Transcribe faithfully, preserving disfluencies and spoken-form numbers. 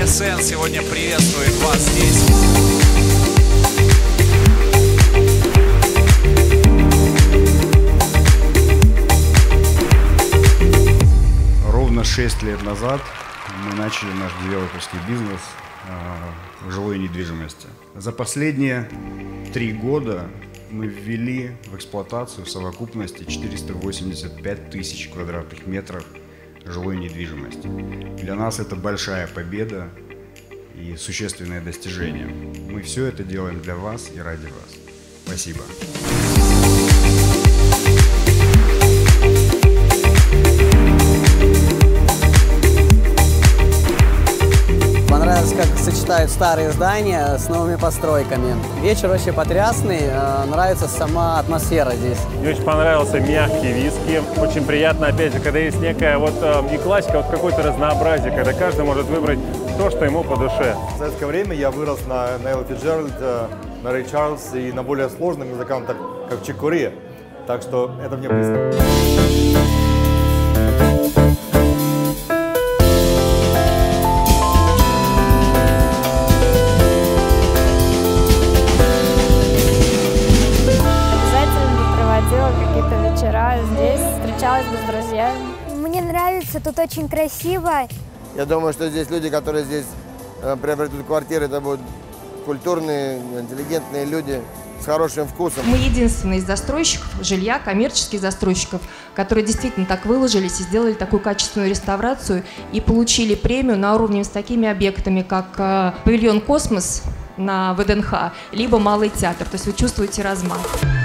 ТСН сегодня приветствует вас здесь. Ровно шесть лет назад мы начали наш девелоперский бизнес в жилой недвижимости. За последние три года мы ввели в эксплуатацию в совокупности четыреста восемьдесят пять тысяч квадратных метров жилой недвижимости. Для нас это большая победа и существенное достижение. Мы все это делаем для вас и ради вас. Спасибо. Понравилось, как сочетают старые здания с новыми постройками. Вечер вообще потрясный, нравится сама атмосфера здесь. Мне очень понравился мягкий виски. Очень приятно, опять же, когда есть некая вот не классика, а вот какое-то разнообразие, когда каждый может выбрать то, что ему по душе. В советское время я вырос на, на Элла Фицджеральд, на Рэй Чарльз и на более сложном языках, так, как чик-коре. Так что это мне близко. Какие-то вечера здесь, встречалась бы с друзьями. Мне нравится, тут очень красиво. Я думаю, что здесь люди, которые здесь э, приобретут квартиры, это будут культурные, интеллигентные люди с хорошим вкусом. Мы единственные из застройщиков жилья, коммерческих застройщиков, которые действительно так выложились и сделали такую качественную реставрацию и получили премию на уровне с такими объектами, как э, павильон «Космос» на ВДНХ, либо Малый театр. То есть вы чувствуете размах.